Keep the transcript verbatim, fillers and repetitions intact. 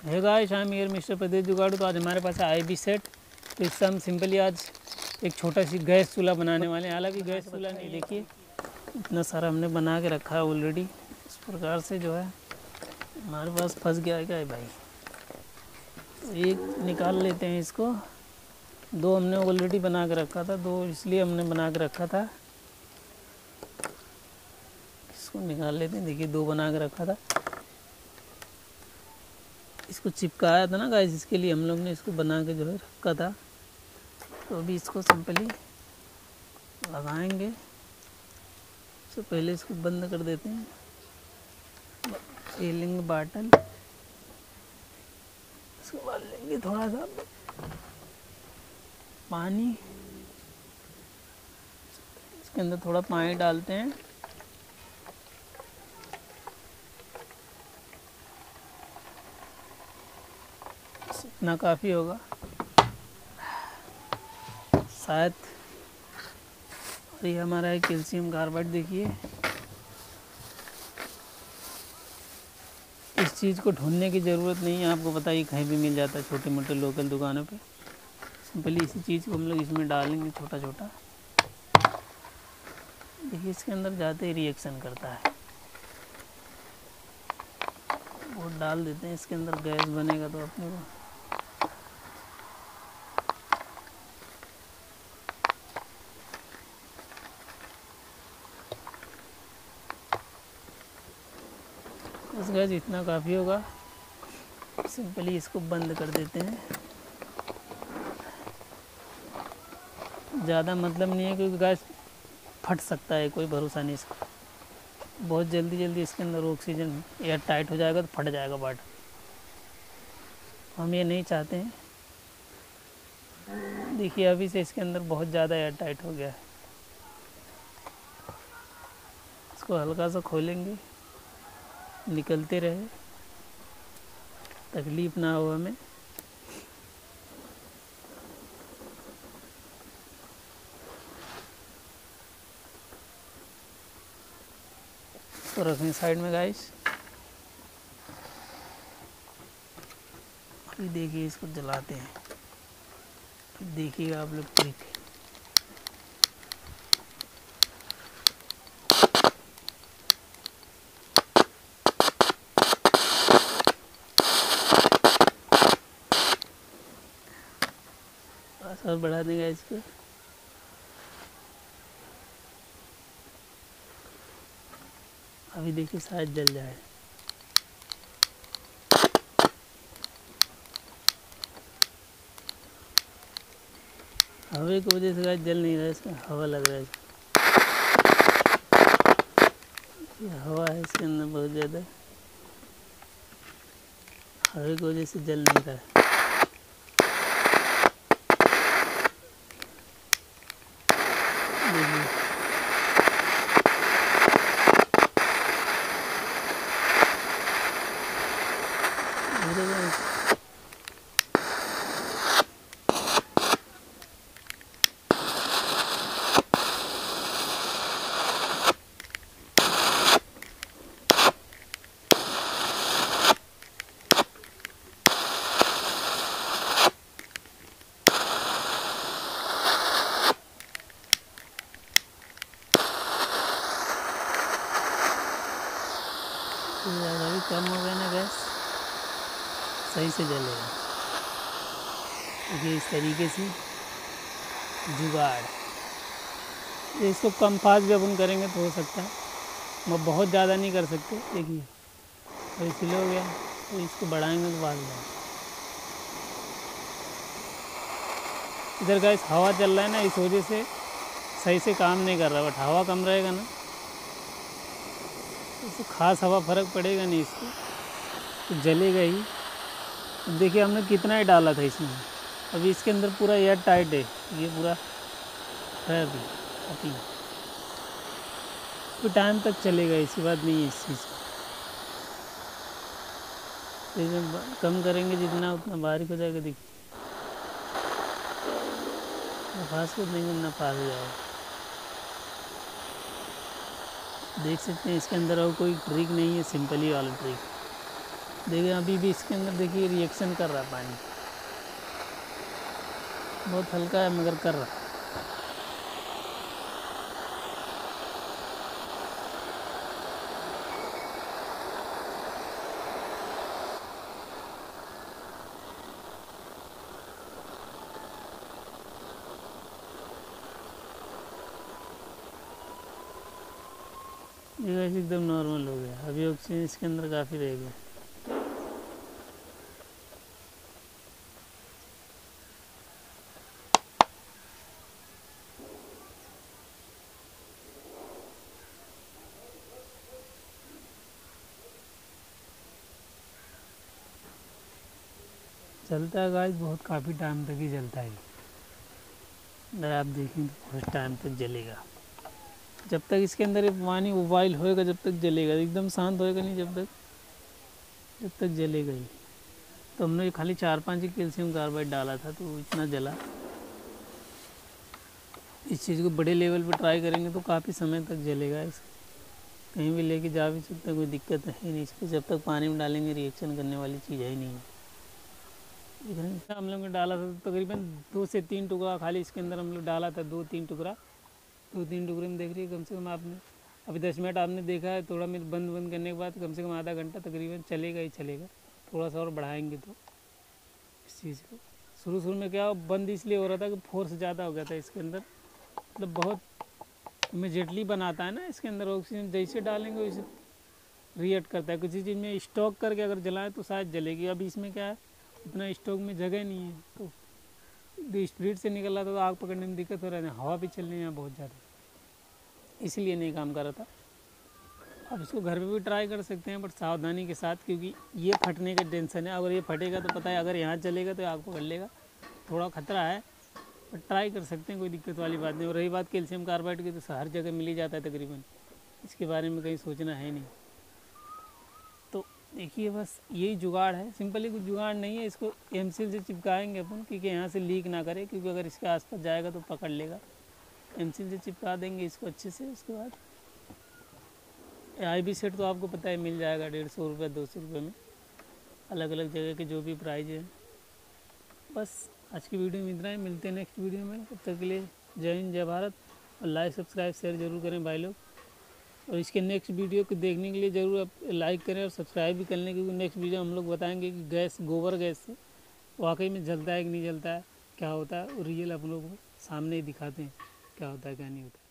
है guys, I am here mister Pradeep Jugadu. तो आज हमारे पास है आई बी सेट। तो इससे हम सिंपली आज एक छोटा सी गैस चूल्हा बनाने वाले हैं। हालांकि गैस चूल्हा नहीं, देखिए इतना सारा हमने बना के रखा है ऑलरेडी। इस प्रकार से जो है हमारे पास फंस गया है क्या है भाई। तो एक निकाल लेते हैं इसको। दो हमने ऑलरेडी बना के रखा था, दो इसलिए हमने बना के रखा था। इसको निकाल लेते हैं। देखिए दो बना के रखा था, इसको चिपकाया था ना गाइस, इसके लिए हम लोग ने इसको बना के जो है रखा था। तो अभी इसको सिंपली लगाएंगे। तो पहले इसको बंद कर देते हैं। सीलिंग बाटल इसको डाल लेंगे, थोड़ा सा पानी, इसके अंदर थोड़ा पानी डालते हैं। इतना काफ़ी होगा शायद। और ये हमारा है कैल्शियम कार्बाइड। देखिए इस चीज़ को ढूंढने की ज़रूरत नहीं है, आपको पता ही कहीं भी मिल जाता है छोटे मोटे लोकल दुकानों पे। सिंपली इसी चीज़ को हम लोग इसमें डालेंगे छोटा छोटा। देखिए इसके अंदर जाते ही रिएक्शन करता है। वो डाल देते हैं इसके अंदर, गैस बनेगा तो अपने को। बस गैस इतना काफ़ी होगा। सिंपली इसको बंद कर देते हैं। ज़्यादा मतलब नहीं है क्योंकि गैस फट सकता है, कोई भरोसा नहीं इसका। बहुत जल्दी जल्दी इसके अंदर ऑक्सीजन एयर टाइट हो जाएगा तो फट जाएगा बाट। हम ये नहीं चाहते हैं। देखिए अभी से इसके अंदर बहुत ज़्यादा एयर टाइट हो गया है। इसको हल्का सा खोलेंगे, निकलते रहे, तकलीफ ना हो हमें। तो रखें साइड में गाइस। अभी देखिए इसको जलाते हैं, देखिएगा आप लोग ट्रिक। और बढ़ा देंगे इसको। अभी देखिए शायद जल जाए। हवा की वजह से जल नहीं रहा है, इसका हवा लग रहा है। ये हवा है इसके अंदर बहुत ज़्यादा, हवा की वजह से जल नहीं रहा है। देखिए ज़्यादा भी कम हो गया ना गैस, सही से जलेगा। देखिए इस तरीके से जुगाड़। इसको कम फास्ट भी अपन करेंगे तो हो सकता है, मैं बहुत ज़्यादा नहीं कर सकते। देखिए तो इसलिए हो गया, तो इसको बढ़ाएंगे तो बाद में। इधर गैस हवा चल रहा है ना, इस वजह से सही से काम नहीं कर रहा। बट हवा कम रहेगा ना, इससे खास हवा फ़र्क पड़ेगा नहीं, इसको तो जलेगा ही। तो देखिए हमने कितना ही डाला था इसमें। अभी इसके अंदर पूरा एयर टाइट है, ये पूरा है अभी अभी तो टाइम तक चलेगा, ऐसी बात नहीं है इस चीज़ को। इसमें कम करेंगे जितना उतना बारीक हो जाएगा। देखिए फास्ट कर देंगे ना, पास हो जाएगा। देख सकते हैं इसके अंदर और कोई ट्रिक नहीं है, सिंपल ही वाला ट्रिक। देखिए अभी भी इसके अंदर देखिए रिएक्शन कर रहा है पानी, बहुत हल्का है मगर कर रहा है। ये गैस एकदम नॉर्मल हो गया, अभी ऑक्सीजन इसके अंदर काफ़ी रह गया। चलता है गाइस, बहुत काफ़ी टाइम तक ही चलता है। अगर आप देखें तो बहुत टाइम तक जलेगा, जब तक इसके अंदर ये पानी उबाइल होएगा जब तक जलेगा, एकदम शांत होएगा नहीं जब तक जब तक जलेगा ही। तो हमने खाली चार पाँच ही कैल्शियम कार्बाइड डाला था तो इतना जला। इस चीज़ को बड़े लेवल पर ट्राई करेंगे तो काफ़ी समय तक जलेगा, इस कहीं भी लेके जा भी सकते हैं, कोई दिक्कत है नहीं। इसको जब तक पानी में डालेंगे रिएक्शन करने वाली चीज़ है ही नहीं है। हम लोग ने डाला था तो तकरीबन दो से तीन टुकड़ा खाली इसके अंदर हम लोग डाला था, दो तीन टुकड़ा दो तीन टुकड़े में देख रही है कम से कम आपने अभी दस मिनट आपने देखा है, थोड़ा मिनट बंद बंद करने के बाद कम से कम आधा घंटा तकरीबन चलेगा ही चलेगा। थोड़ा सा और बढ़ाएंगे तो इस चीज़ को। शुरू शुरू में क्या बंद इसलिए हो रहा था कि फोर्स ज़्यादा हो गया था इसके अंदर, मतलब बहुत इमीडिएटली बनाता है ना इसके अंदर ऑक्सीजन, जैसे डालेंगे वैसे रिएक्ट करता है। किसी चीज़ में स्टॉक करके अगर जलाएं तो शायद जलेगी, अभी इसमें क्या है उतना स्टॉक में जगह नहीं है, तो स्पीड से निकल रहा था तो आग पकड़ने में दिक्कत हो रहा है, हवा भी चल रही है बहुत ज़्यादा, इसलिए नहीं काम कर रहा था। अब इसको घर पे भी ट्राई कर सकते हैं बट सावधानी के साथ, क्योंकि ये फटने का टेंशन है। अगर ये फटेगा तो पता है अगर यहाँ चलेगा तो आग पकड़ लेगा, थोड़ा खतरा है बट ट्राई कर सकते हैं, कोई दिक्कत वाली बात नहीं। और रही बात कैल्शियम कार्बाइड की तो हर जगह मिल ही जाता है तकरीबन, इसके बारे में कहीं सोचना है नहीं। तो देखिए बस यही जुगाड़ है, सिंपली कुछ जुगाड़ नहीं है। इसको एम सील से चिपकाएंगे अपन क्योंकि यहाँ से लीक ना करे, क्योंकि अगर इसके आसपास जाएगा तो पकड़ लेगा। एम सील से चिपका देंगे इसको अच्छे से। उसके बाद आई बी सेट तो आपको पता है मिल जाएगा डेढ़ सौ रुपये दो सौ रुपये में, अलग अलग जगह के जो भी प्राइस है। बस आज की वीडियो में इतना ही, मिलते हैं नेक्स्ट वीडियो में। तब तक के लिए जय हिंद जय भारत, और लाइक सब्सक्राइब शेयर जरूर करें भाई लोग। और इसके नेक्स्ट वीडियो को देखने के लिए ज़रूर आप लाइक करें और सब्सक्राइब भी कर लें, क्योंकि नेक्स्ट वीडियो हम लोग बताएंगे कि गैस गोबर गैस से वाकई में जलता है कि नहीं जलता है, क्या होता है, और रियल आप लोगों को सामने ही दिखाते हैं क्या होता है क्या नहीं होता है।